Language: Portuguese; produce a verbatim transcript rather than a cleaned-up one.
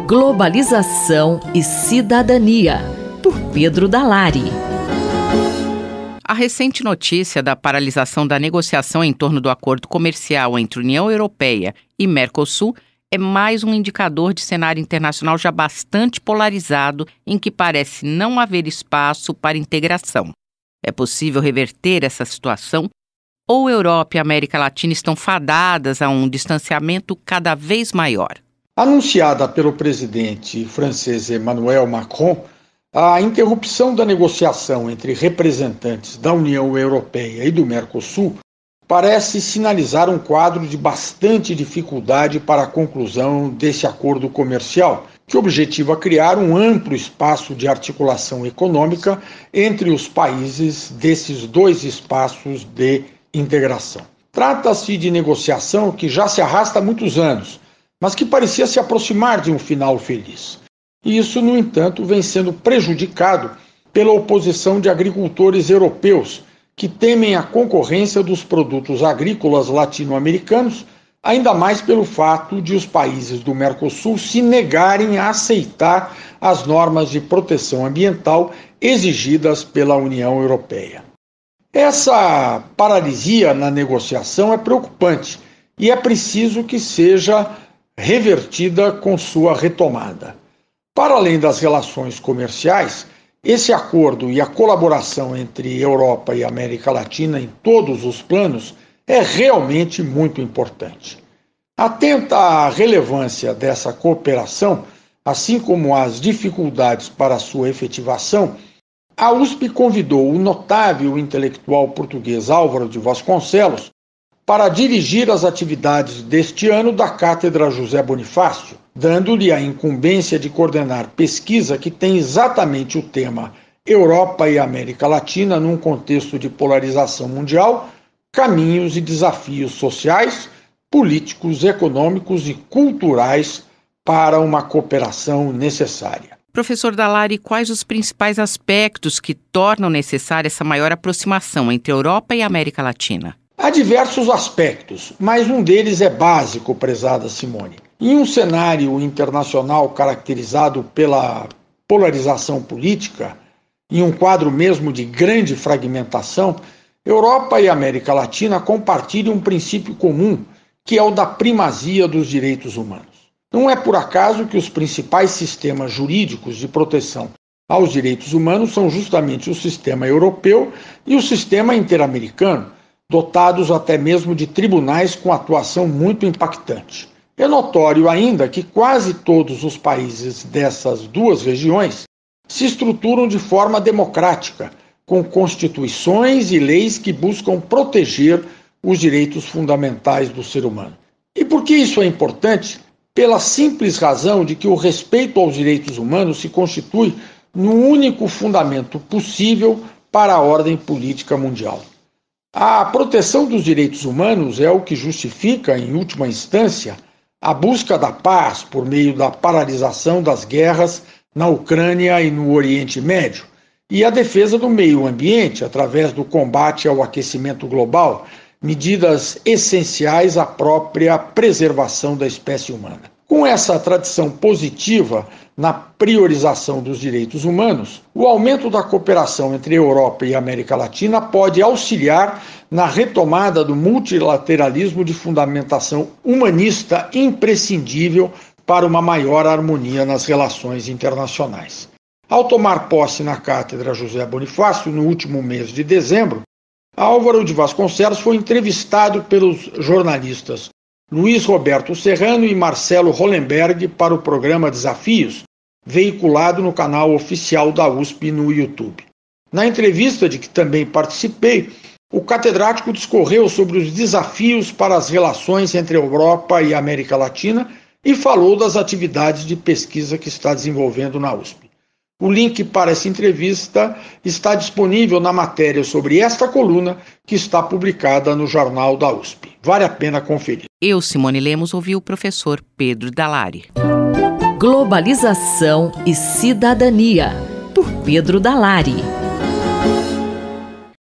Globalização e Cidadania, por Pedro Dalari. A recente notícia da paralisação da negociação em torno do acordo comercial entre União Europeia e Mercosul é mais um indicador de cenário internacional já bastante polarizado, em que parece não haver espaço para integração. É possível reverter essa situação? Ou Europa e América Latina estão fadadas a um distanciamento cada vez maior? Anunciada pelo presidente francês Emmanuel Macron, a interrupção da negociação entre representantes da União Europeia e do Mercosul parece sinalizar um quadro de bastante dificuldade para a conclusão desse acordo comercial, que objetiva criar um amplo espaço de articulação econômica entre os países desses dois espaços de integração. Trata-se de negociação que já se arrasta há muitos anos, mas que parecia se aproximar de um final feliz. E isso, no entanto, vem sendo prejudicado pela oposição de agricultores europeus, que temem a concorrência dos produtos agrícolas latino-americanos, ainda mais pelo fato de os países do Mercosul se negarem a aceitar as normas de proteção ambiental exigidas pela União Europeia. Essa paralisia na negociação é preocupante e é preciso que seja revertida com sua retomada. Para além das relações comerciais, esse acordo e a colaboração entre Europa e América Latina em todos os planos é realmente muito importante. Atenta à relevância dessa cooperação, assim como às dificuldades para sua efetivação, a U S P convidou o notável intelectual português Álvaro de Vasconcelos para dirigir as atividades deste ano da Cátedra José Bonifácio, dando-lhe a incumbência de coordenar pesquisa que tem exatamente o tema Europa e América Latina num contexto de polarização mundial, caminhos e desafios sociais, políticos, econômicos e culturais para uma cooperação necessária. Professor Dalari, quais os principais aspectos que tornam necessária essa maior aproximação entre Europa e América Latina? Há diversos aspectos, mas um deles é básico, prezada Simone. Em um cenário internacional caracterizado pela polarização política, em um quadro mesmo de grande fragmentação, Europa e América Latina compartilham um princípio comum, que é o da primazia dos direitos humanos. Não é por acaso que os principais sistemas jurídicos de proteção aos direitos humanos são justamente o sistema europeu e o sistema interamericano, dotados até mesmo de tribunais com atuação muito impactante. É notório ainda que quase todos os países dessas duas regiões se estruturam de forma democrática, com constituições e leis que buscam proteger os direitos fundamentais do ser humano. E por que isso é importante? Pela simples razão de que o respeito aos direitos humanos se constitui no único fundamento possível para a ordem política mundial. A proteção dos direitos humanos é o que justifica, em última instância, a busca da paz por meio da paralisação das guerras na Ucrânia e no Oriente Médio, e a defesa do meio ambiente através do combate ao aquecimento global, medidas essenciais à própria preservação da espécie humana. Com essa tradição positiva na priorização dos direitos humanos, o aumento da cooperação entre Europa e América Latina pode auxiliar na retomada do multilateralismo de fundamentação humanista imprescindível para uma maior harmonia nas relações internacionais. Ao tomar posse na Cátedra José Bonifácio, no último mês de dezembro, Álvaro de Vasconcelos foi entrevistado pelos jornalistas Luiz Roberto Serrano e Marcelo Hollenberg para o programa Desafios, veiculado no canal oficial da U S P no YouTube. Na entrevista de que também participei, o catedrático discorreu sobre os desafios para as relações entre Europa e América Latina e falou das atividades de pesquisa que está desenvolvendo na U S P. O link para essa entrevista está disponível na matéria sobre esta coluna que está publicada no Jornal da U S P. Vale a pena conferir. Eu, Simone Lemos, ouvi o professor Pedro Dalari. Globalização e Cidadania, por Pedro Dalari.